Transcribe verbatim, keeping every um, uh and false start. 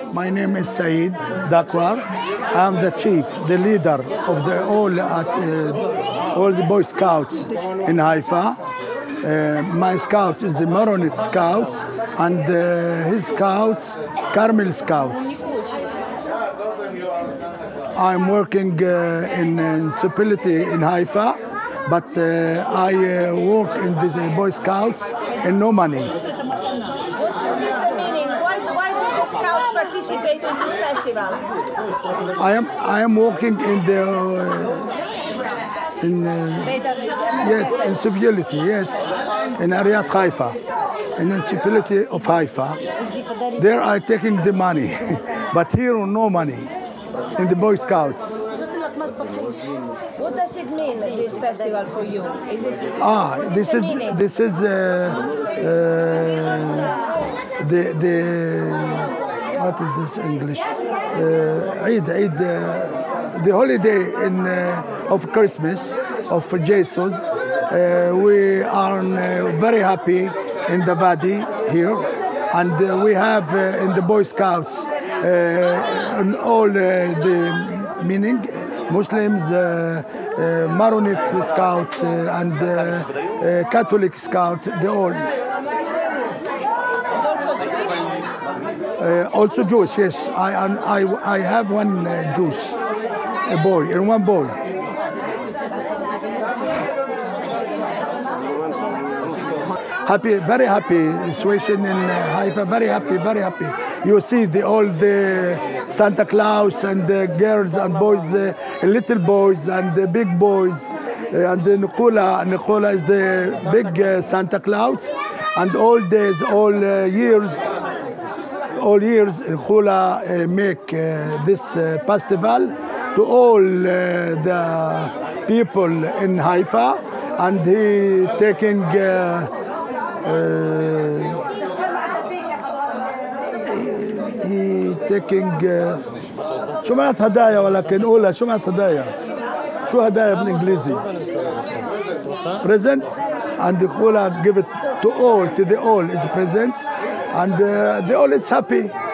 My name is Saeed Dakwar. I'm the chief, the leader of the all at uh, all the Boy Scouts in Haifa. Uh, my scout is the Maronite Scouts, and uh, his scouts, Carmel Scouts. I'm working uh, in municipality in Haifa, but uh, I uh, work in the Boy Scouts and no money. Scouts participate in this festival? I am I am working in the uh, in uh, yes in municipality, yes, in Ariat Haifa, in the municipality of Haifa. There I taking the money, but here no money in the Boy Scouts. What does it mean, this festival, for you? Is it, ah, this is meaning? this is uh, uh, the the. What is this English? Uh, Eid, Eid, uh, the holiday in, uh, of Christmas, of Jesus. Uh, we are uh, very happy in the Wadi here. And uh, we have uh, in the Boy Scouts uh, and all uh, the meaning, Muslims, uh, uh, Maronite Scouts uh, and uh, uh, Catholic Scout, they all. Uh, also Jewish, yes. I I I have one uh, Jewish, a boy, and one boy. Happy, very happy situation in uh, Haifa. Very happy, very happy. You see the all the Santa Claus and the girls and boys, uh, little boys and the big boys, uh, and the Nicola. Nicola is the big uh, Santa Claus, and all days, all uh, years. All years, Khula uh, make uh, this uh, festival to all uh, the people in Haifa, and he taking uh, uh, he, he taking uh, شو معنات هدايا ولكن قولها شو معنات هدايا؟ شو هدايا بالإنجليزي؟ Present, and Khula give it to all, to the all is presents. And uh, they all it's happy.